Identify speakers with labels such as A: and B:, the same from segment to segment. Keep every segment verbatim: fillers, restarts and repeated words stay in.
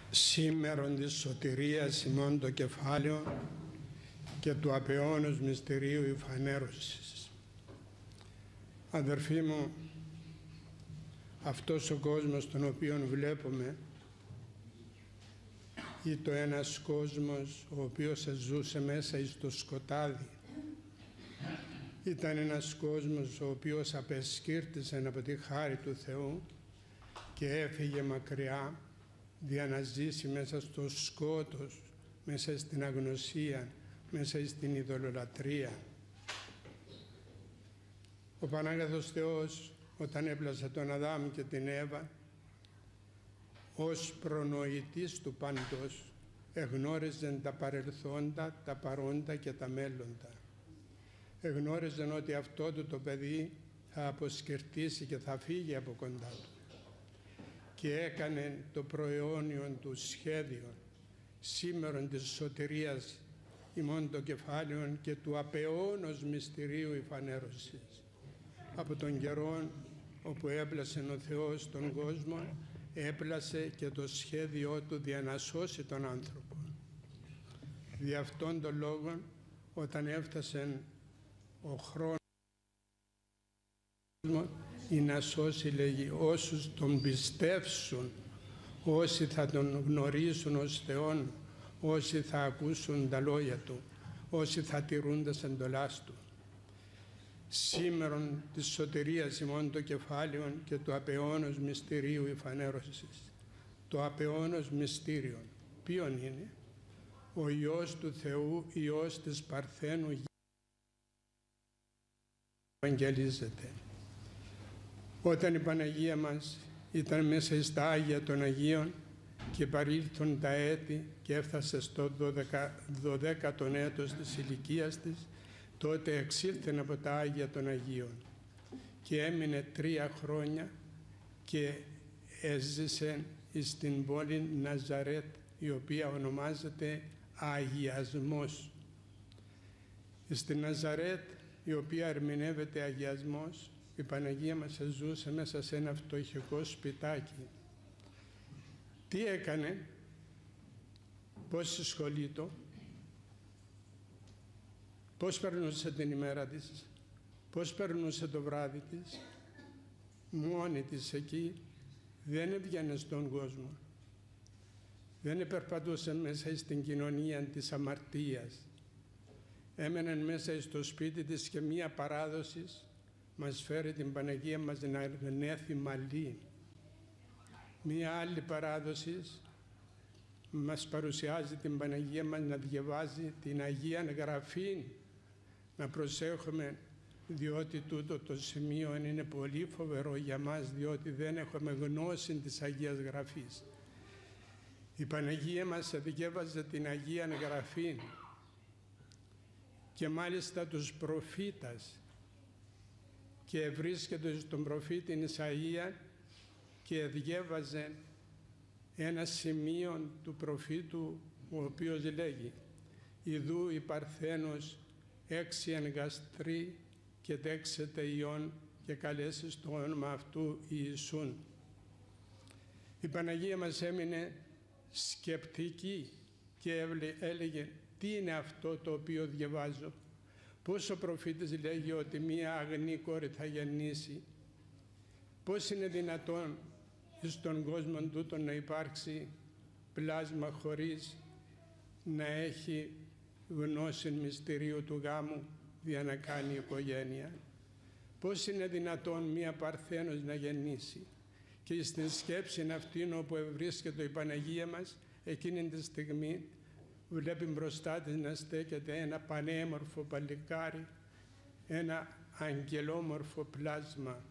A: Σήμερον της σωτηρίας ημών το κεφάλαιο και του απαιώνος μυστηρίου η φανέρωσης. Αδερφοί μου, αυτός ο κόσμος τον οποίο βλέπουμε ή το ένας κόσμος ο οποίος ζούσε μέσα εις το σκοτάδι, ήταν ένας κόσμος ο οποίος απεσκύρτησε από τη χάρη του Θεού και έφυγε μακριά για να ζήσει μέσα στο σκότος, μέσα στην αγνωσία, μέσα στην ειδωλολατρία. Ο Πανάγαθος Θεός, όταν έπλασε τον Αδάμ και την Εύα, ως προνοητής του παντός, εγνώριζαν τα παρελθόντα, τα παρόντα και τα μέλλοντα. Εγνώριζαν ότι αυτό του το παιδί θα αποσκερτήσει και θα φύγει από κοντά του. Και έκανε το προαιώνιον του σχέδιο, σήμερον της σωτηρίας ημών το κεφάλαιον και του απαιώνος μυστηρίου η φανέρωσης. Από τον καιρό όπου έπλασε ο Θεός τον κόσμο, έπλασε και το σχέδιό του για να σώσει τον άνθρωπο. Δι' αυτόν τον λόγο, όταν έφτασε ο χρόνος ή να σώσει, λέγει, όσους τον πιστεύσουν, όσοι θα τον γνωρίσουν ως Θεόν, όσοι θα ακούσουν τα λόγια Του, όσοι θα τηρούν τα εντολάς Του. Σήμερον της σωτηρίας ημών το κεφάλαιον και του απαιώνος μυστηρίου η φανέρωσης. Το απαιώνος μυστήριον ποιον είναι? Ο Υιός του Θεού, Υιός της Παρθένου ευαγγελίζεται. Όταν η Παναγία μας ήταν μέσα στα Άγια των Αγίων και παρήλθον τα έτη και έφτασε στο δωδέκατον έτος της ηλικίας της, τότε εξήλθεν από τα Άγια των Αγίων και έμεινε τρία χρόνια και έζησε στην πόλη Ναζαρέτ, η οποία ονομάζεται Αγιασμός. Στην Ναζαρέτ, η οποία ερμηνεύεται Αγιασμός, η Παναγία μας ζούσε μέσα σε ένα φτωχικό σπιτάκι. Τι έκανε? Πώς ασχολείται? Πώς περνούσε την ημέρα της? Πώς περνούσε το βράδυ της? Μόνη της εκεί, δεν έβγαινε στον κόσμο. Δεν περπατούσε μέσα στην κοινωνία της αμαρτίας. Έμενε μέσα στο σπίτι της και μία παράδοση μας φέρει την Παναγία μας να ερνέθει μαλλί. Μία άλλη παράδοση μας παρουσιάζει την Παναγία μας να διαβάζει την Αγία Γραφή. Να προσέχουμε, διότι τούτο το σημείο είναι πολύ φοβερό για μας, διότι δεν έχουμε γνώση της Αγίας Γραφής. Η Παναγία μας διαβάζει την Αγία Γραφή και μάλιστα τους προφήτας, και βρίσκεται στον προφήτη Ισαΐα και διέβαζε ένα σημείο του προφήτου, ο οποίος λέγει «Ιδού η Παρθένος έξι εγκαστρή και δέξεται ιών και καλέσει στο όνομα αυτού Ιησούν». Η Παναγία μας έμεινε σκεπτική και έλεγε «Τι είναι αυτό το οποίο διαβάζω? Πώς ο προφήτης λέγει ότι μία αγνή κόρη θα γεννήσει? Πώς είναι δυνατόν στον κόσμο τούτο να υπάρξει πλάσμα χωρίς να έχει γνώση μυστηρίου του γάμου για να κάνει οικογένεια? Πώς είναι δυνατόν μία Παρθένος να γεννήσει?» Και στην σκέψη αυτήν όπου βρίσκεται η Παναγία μας, εκείνη τη στιγμή βλέπει μπροστά της να στέκεται ένα πανέμορφο παλικάρι, ένα αγγελόμορφο πλάσμα.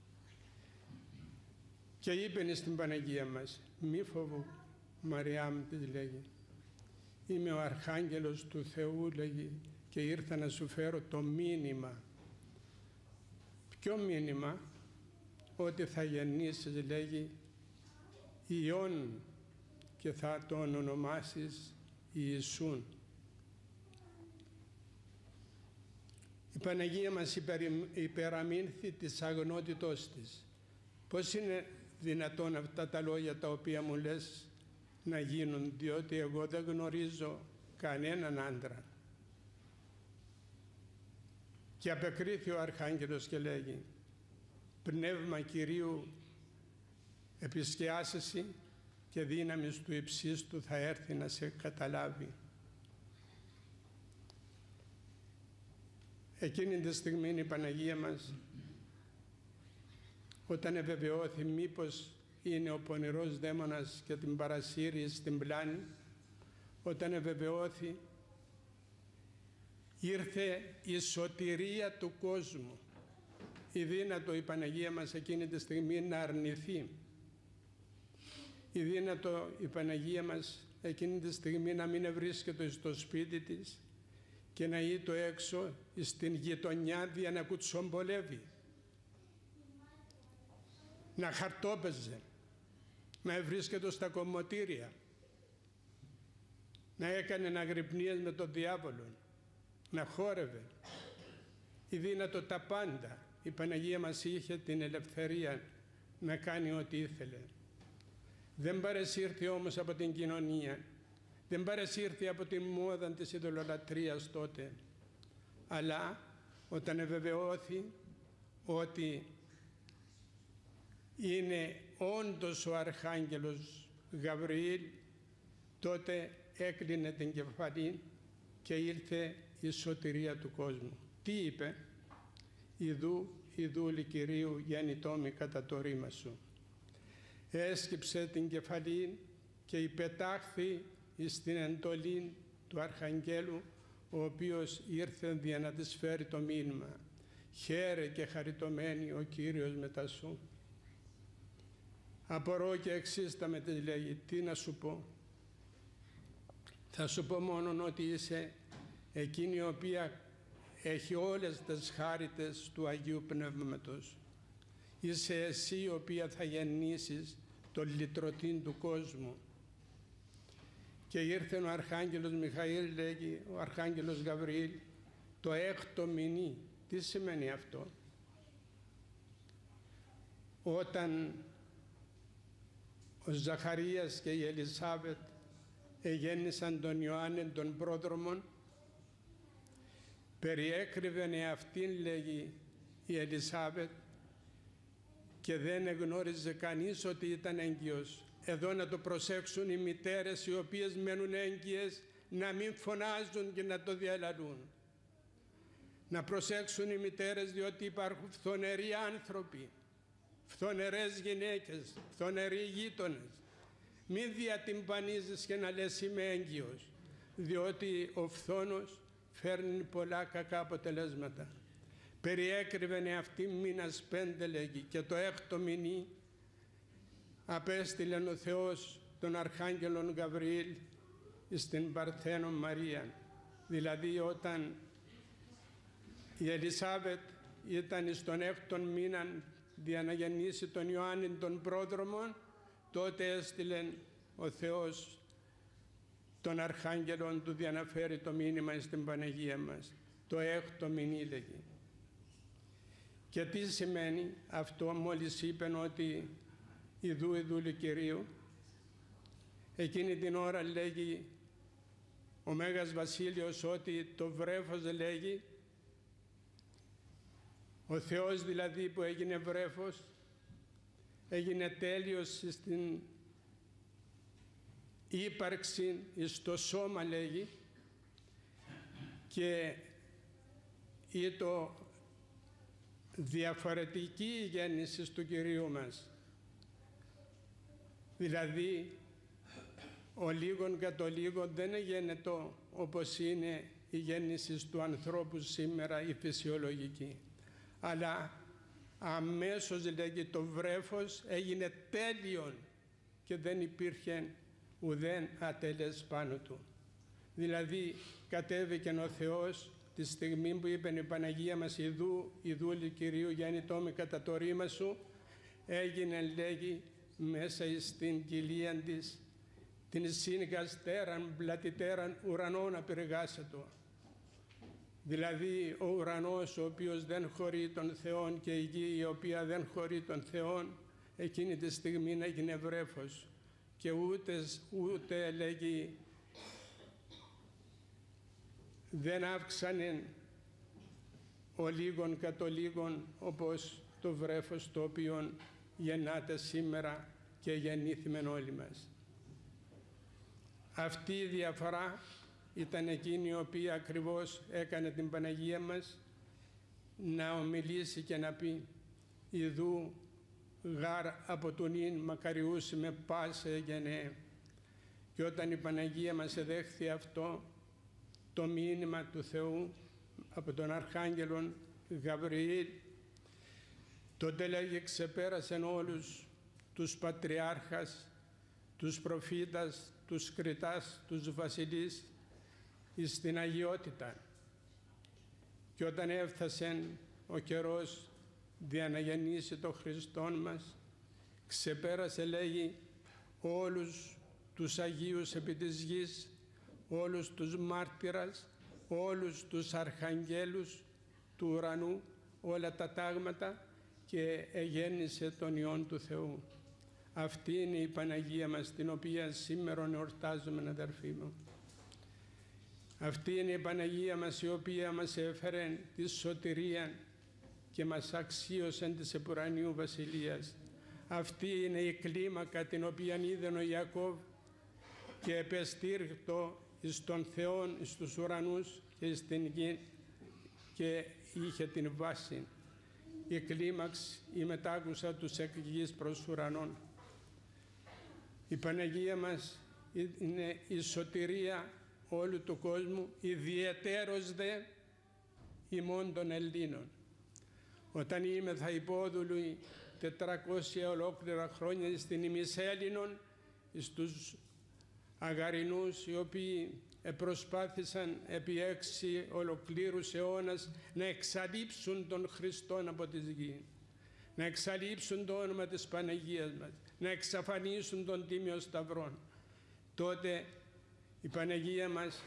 A: Και είπε στην Παναγία μας «Μη φοβού, Μαριά μου», της λέγει, «είμαι ο Αρχάγγελος του Θεού», λέγει, «και ήρθα να σου φέρω το μήνυμα». Ποιο μήνυμα? Ότι θα γεννήσεις, λέγει, Υιόν και θα τον ονομάσεις Ιησούν. Η Παναγία μας υπεραμείνθη της αγνότητός της. Πώς είναι δυνατόν αυτά τα λόγια τα οποία μου λες να γίνουν, διότι εγώ δεν γνωρίζω κανέναν άντρα. Και απεκρίθη ο Αρχάγγελος και λέγει, πνεύμα Κυρίου επισκιάσεσαι και δύναμης του υψίστου θα έρθει να σε καταλάβει. Εκείνη τη στιγμή η Παναγία μας, όταν ευεβαιώθη μήπως είναι ο πονηρός δαίμονας και την παρασύρει στην πλάνη, όταν ευεβαιώθη, ήρθε η σωτηρία του κόσμου. Η δύνατο η Παναγία μας εκείνη τη στιγμή να αρνηθεί. Η δύνατο η Παναγία μας εκείνη τη στιγμή να μην βρίσκεται στο σπίτι της και να ήτο έξω στην γειτονιά για να κουτσομπολεύει, να χαρτόπαιζε, να βρίσκεται στα κομμωτήρια, να έκανε αγρυπνίες με τον διάβολο, να χόρευε. Η δύνατο τα πάντα. Η Παναγία μας είχε την ελευθερία να κάνει ό,τι ήθελε. Δεν παρεσύρθη όμως από την κοινωνία, δεν παρεσύρθη από τη μόδα της ειδωλολατρίας τότε, αλλά όταν ευεβαιώθη ότι είναι όντως ο Αρχάγγελος Γαβριήλ, τότε έκλεινε την κεφαλή και ήρθε η σωτηρία του κόσμου. Τι είπε? «Ιδού, ιδούλη Κυρίου γέννητόμη κατά το ρήμα σου». Έσκυψε την κεφαλή και υπετάχθη στην εντολή του Αρχαγγέλου, ο οποίος ήρθε για να της φέρει το μήνυμα. «Χαίρε και χαριτωμένη ο Κύριος μετά σου». Απορώ και εξίσταμε, της λέγει, τι να σου πω. Θα σου πω μόνον ότι είσαι εκείνη η οποία έχει όλες τις χάριτες του Αγίου Πνεύματος. Είσαι εσύ η οποία θα γεννήσεις τον λυτρωτήν του κόσμου. Και ήρθε ο Αρχάγγελος Μιχαήλ, λέγει ο Αρχάγγελος Γαβριήλ, το έκτο μηνύ. Τι σημαίνει αυτό? Όταν ο Ζαχαρίας και η Ελισάβετ εγέννησαν τον Ιωάννη τον πρόδρομον, περιέκρυβεν εαυτήν, λέγει η Ελισάβετ, και δεν εγνώριζε κανείς ότι ήταν έγκυος. Εδώ να το προσέξουν οι μητέρες οι οποίες μένουν έγκυες, να μην φωνάζουν και να το διαλαλούν. Να προσέξουν οι μητέρες, διότι υπάρχουν φθονεροί άνθρωποι, φθονερές γυναίκες, φθονεροί γείτονες. Μην διατυμπανίζεις και να λες είμαι έγκυος, διότι ο φθόνος φέρνει πολλά κακά αποτελέσματα. Περιέκρυβεν αυτή μήνας πέντε, λέγει, και το έκτο μηνύ απέστειλεν ο Θεός τον Αρχάγγελον Γαβριήλ στην Παρθένον Μαρία. Δηλαδή όταν η Ελισάβετ ήταν στον έκτον μήνα για να γεννήσει τον Ιωάννη τον πρόδρομον, τότε έστειλεν ο Θεός τον Αρχάγγελον του για να φέρει το μήνυμα στην Παναγία μας. Το έκτο μηνύ, λέγει. Και τι σημαίνει αυτό? Μόλις είπεν ότι «Ιδού, ιδούλη Κυρίου», εκείνη την ώρα λέγει ο Μέγας Βασίλειος ότι το βρέφος, λέγει, ο Θεός δηλαδή που έγινε βρέφος, έγινε τέλειος στην ύπαρξη, στο σώμα, λέγει, και ήτο διαφορετική η γέννηση του Κυρίου μας. Δηλαδή ο λίγον κατ' ο λίγον δεν έγινε όπως είναι η γέννηση του ανθρώπου σήμερα, η φυσιολογική, αλλά αμέσως, λέγει, το βρέφος έγινε τέλειον και δεν υπήρχε ουδέν ατέλες πάνω του. Δηλαδή κατέβηκε ο Θεός τη στιγμή που είπε η Παναγία μας «Ιδού, ιδούλη Κυρίου γέννητόμη κατά το ρήμα σου», έγινε, λέγει, μέσα στην κοιλία της την συγκαστέραν πλατητέραν ουρανών απεργάσατο. Δηλαδή ο ουρανός ο οποίος δεν χωρεί τον Θεόν και η γη η οποία δεν χωρεί τον Θεόν, εκείνη τη στιγμή έγινε βρέφος. και ούτε, ούτε λέγει δεν αύξανε ο λίγον κατ' ο λίγον, όπως το βρέφος το οποίο γεννάται σήμερα και γεννήθημεν όλοι μας. Αυτή η διαφορά ήταν εκείνη η οποία ακριβώς έκανε την Παναγία μας να ομιλήσει και να πει «Ιδού γάρ από τον ίν μακαριούσι με πάσε γενναίε». Και όταν η Παναγία μας εδέχθη αυτό το μήνυμα του Θεού από τον Αρχάγγελον Γαβριήλ, τότε λέγει ξεπέρασαν όλους τους πατριάρχας, τους προφήτας, τους κριτάς, τους βασιλείς εις την αγιότητα. Και όταν έφτασε ο καιρός δια να γεννήσει το Χριστόν μας, ξεπέρασε, λέγει, όλους τους Αγίους επί της γης, όλους τους μάρτυρας, όλους τους αρχαγγέλους του ουρανού, όλα τα τάγματα, και εγέννησε τον Υιόν του Θεού. Αυτή είναι η Παναγία μας, την οποία σήμερα εορτάζουμε, αδερφοί μου. Αυτή είναι η Παναγία μας, η οποία μας έφερε τη σωτηρία και μας αξίωσε της επουρανίου βασιλείας. Αυτή είναι η κλίμακα την οποία είδε ο Ιακώβ και επεστήρικτο εις τον Θεόν, εις τους ουρανούς και στην γη, και είχε την βάση. Η κλίμαξ, η μετάκουσα τους εκ γης προς ουρανών. Η Παναγία μας είναι η σωτηρία όλου του κόσμου, ιδιαιτέρως δε ημών των Ελλήνων. Όταν είμεθα υπόδουλοι τετρακόσια ολόκληρα χρόνια στην ημις Έλληνων, στους Αγαρινούς, οι οποίοι προσπάθησαν επί έξι ολοκλήρους αιώνας να εξαλείψουν τον Χριστόν από τη γη, να εξαλείψουν το όνομα της Παναγίας μας, να εξαφανίσουν τον Τίμιο Σταυρόν. Τότε η Παναγία μας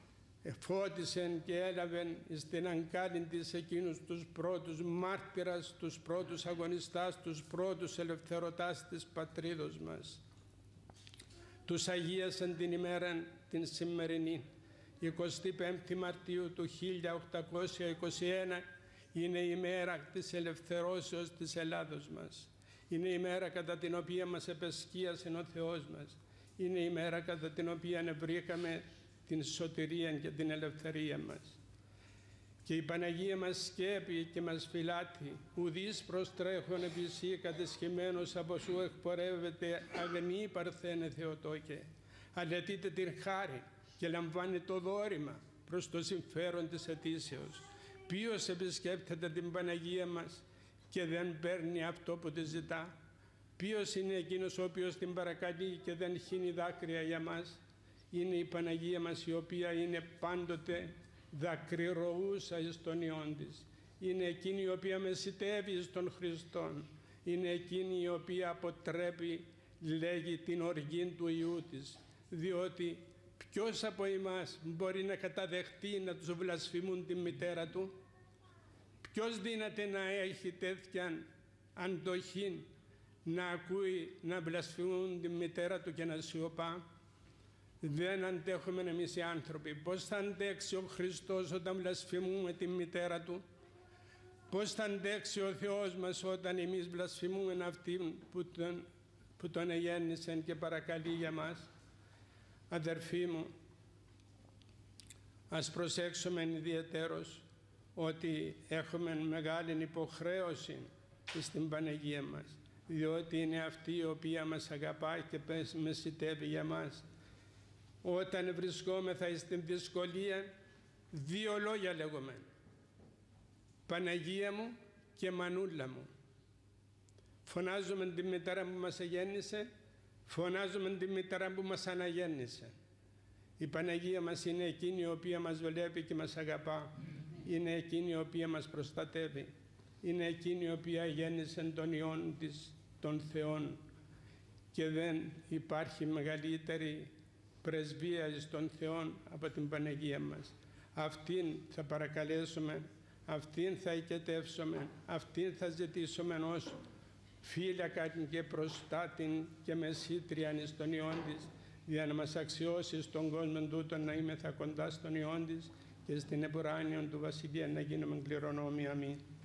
A: φώτισε και έλαβε στην αγκάλη της εκείνους τους πρώτους μάρτυρας, τους πρώτους αγωνιστάς, τους πρώτους ελευθερωτάς της πατρίδος μας. Τους αγίασαν την ημέρα την σημερινή, εικοστή πέμπτη Μαρτίου του χίλια οκτακόσια είκοσι ένα, είναι η μέρα της ελευθερώσεως της Ελλάδος μας. Είναι η μέρα κατά την οποία μας επεσκίασε ο Θεός μας. Είναι η μέρα κατά την οποία βρήκαμε την σωτηρία και την ελευθερία μας. Και η Παναγία μας σκέπει και μας φυλάττει. Ουδείς προστρέχον επί σύ κατεσχημένος από σου εκπορεύεται αγνή παρθένε Θεοτόκε. Αλετείτε την χάρη και λαμβάνει το δώρημα προς το συμφέρον της αιτήσεως. Ποιος επισκέπτεται την Παναγία μας και δεν παίρνει αυτό που τη ζητά? Ποιος είναι εκείνος ο οποίος την παρακαλεί και δεν χύνει δάκρυα για μας? Είναι η Παναγία μας, η οποία είναι πάντοτε δακρυρωούσα εις τον Υιόν της. Είναι εκείνη η οποία μεσητεύει εις τον Χριστόν. Είναι εκείνη η οποία αποτρέπει, λέγει, την οργή του Υιού της. Διότι ποιος από εμάς μπορεί να καταδεχτεί να τους βλασφημούν τη μητέρα του? Ποιος δύναται να έχει τέτοια αντοχή να ακούει να βλασφημούν τη μητέρα του και να σιωπά? Δεν αντέχουμε εμείς οι άνθρωποι. Πώς θα αντέξει ο Χριστός όταν βλασφημούμε τη μητέρα του? Πώς θα αντέξει ο Θεός μας όταν εμείς βλασφημούμε αυτήν που τον, που τον εγέννησε και παρακαλεί για μας? Αδερφοί μου, ας προσέξουμε ιδιαιτέρως ότι έχουμε μεγάλη υποχρέωση στην Παναγία μας, διότι είναι αυτή η οποία μας αγαπάει και μεσητεύει για μας. Όταν βρισκόμεθα στην δυσκολία, δύο λόγια λέγουμε: Παναγία μου και Μανούλα μου. Φωνάζουμε τη μητέρα που μας εγέννησε, φωνάζουμε τη μητέρα που μας αναγέννησε. Η Παναγία μας είναι εκείνη η οποία μας βλέπει και μας αγαπά. Είναι εκείνη η οποία μας προστατεύει. Είναι εκείνη η οποία γέννησε τον Υιόν της, των Θεών, και δεν υπάρχει μεγαλύτερη πρεσβεία εις των Θεών από την Παναγία μας. Αυτήν θα παρακαλέσουμε, αυτήν θα οικετεύσουμε, αυτήν θα ζητήσουμε ως φύλακαν και προστάτην και μεσήτριαν εις τον Υιόν της, για να μας αξιώσει στον κόσμο τούτον να είμεθα κοντά στον Υιόν της και στην επουράνιον του Βασιλεία να γίνουμε κληρονόμοι. Αμήν.